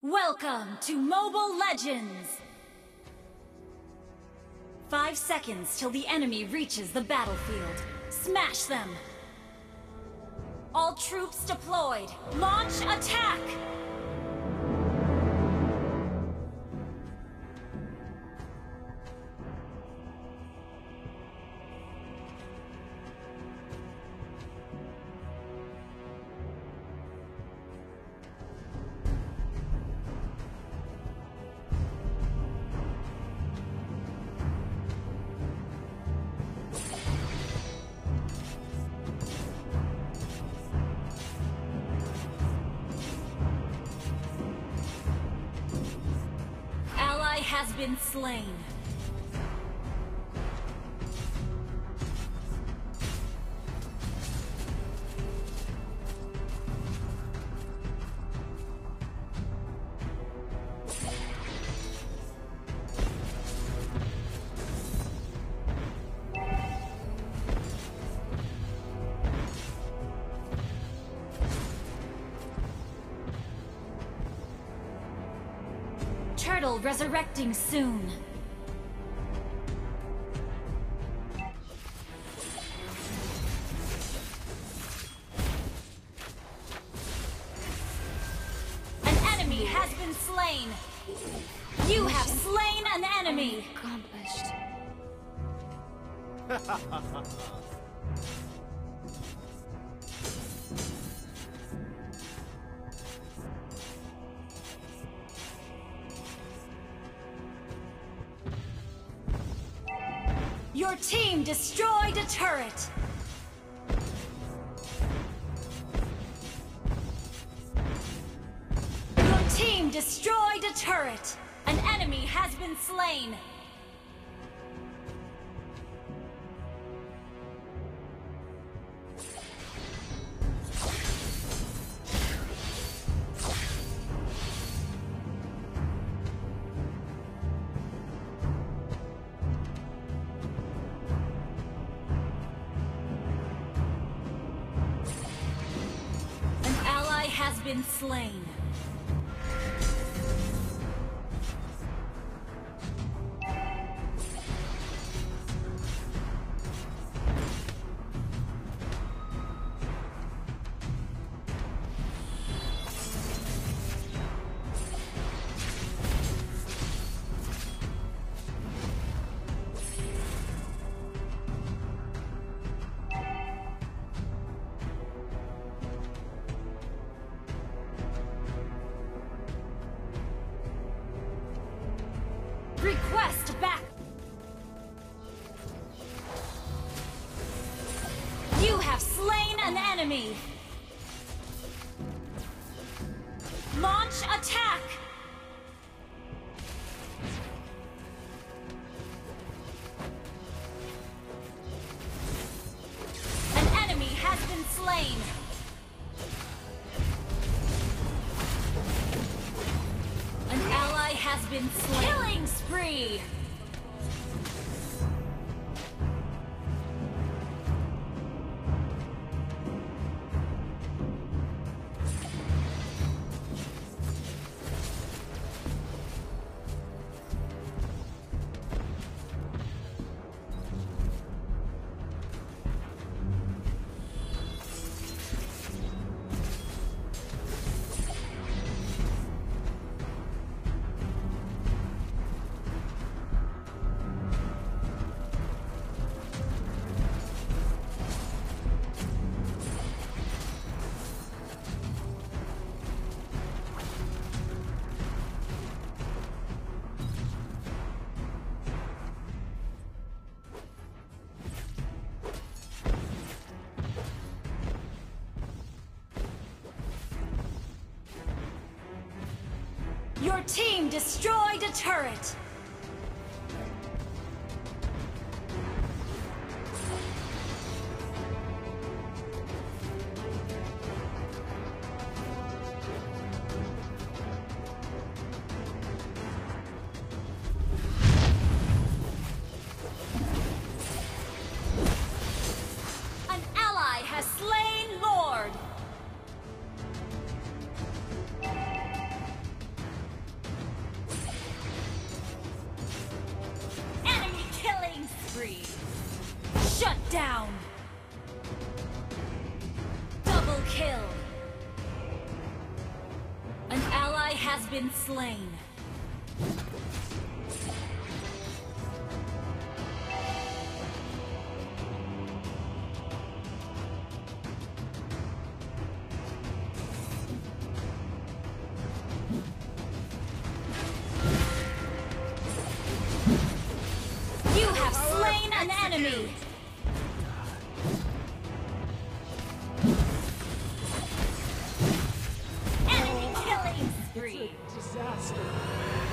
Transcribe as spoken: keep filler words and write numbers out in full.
Welcome to Mobile Legends! Five seconds till the enemy reaches the battlefield. Smash them! All troops deployed. Launch attack! Has been slain. Turtle resurrecting soon. An enemy has been slain. You have slain an enemy. Accomplished. Your team destroyed a turret! Your team destroyed a turret! An enemy has been slain! Has been slain. Request back! You have slain an enemy! Launch attack! An enemy has been slain! An ally has been slain! Killing spree! Your team destroyed a turret! An ally has slain Lord! has been slain. You have slain an enemy! Enemy killing spree! Disaster.